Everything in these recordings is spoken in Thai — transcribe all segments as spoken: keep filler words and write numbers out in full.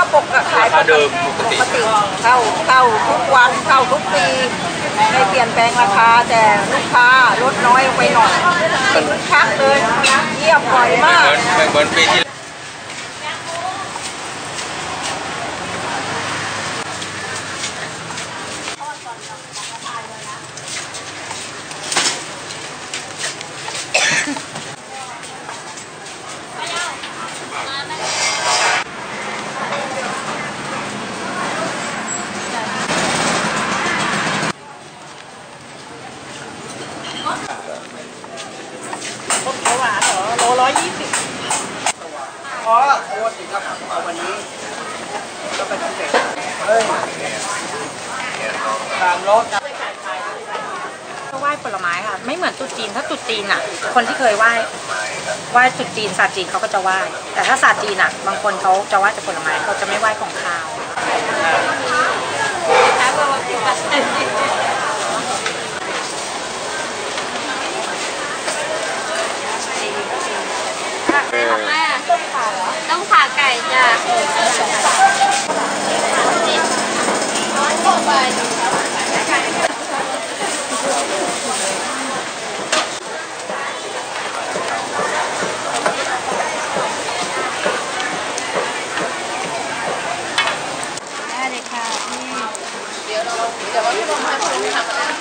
ปกขายปกติปกติเข้าเข้าทุกวันเข้าทุกปีไม่เปลี่ยนแปลงราคาแต่ลูกค้าลดน้อยไปหน่อยคักเลยเยี่ยมบ่อยมากเหมือนปีที่หวานเหรอโลร้อยยี่สิบอ๋อโอ้ติดครับเอาวันนี้ก็เป็นพิเศษเฮ้ยสามรสไหว้ผลไม้ค่ะไม่เหมือนตุ๊จีนถ้าตุ๊จีนอ่ะคนที่เคยไหว้ไหว้ตุ๊จีนศาสตร์จีนเขาก็จะไหว้แต่ถ้าศาสตร์จีนอ่ะบางคนเขาจะไหว้แต่ผลไม้เขาจะไม่ไหว้ของคาวต้องผ่าไก่จ้ะได้เลยค่ะพี่เดี๋ยวเราเดี๋ยวว่าพี่ลงมาคนทำอะไร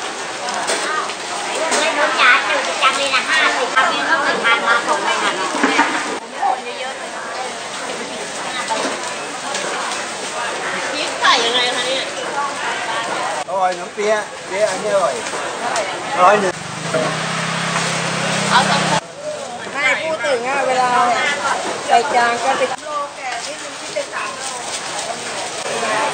ไม่รู้จ้าจุดจังเลยนะห้าสิบครับพี่ต้องทานมาส่งเลยค่ะยังไงคะเนี่ยอร่อยน้ำเปี๊ยะเปี๊ยะอันนี้อร่อยร้อยหนึ่งไม่พูดถึงอ่ะเวลาใส่จานก็ติดโลแก่นิดนึงที่เป็นสามโล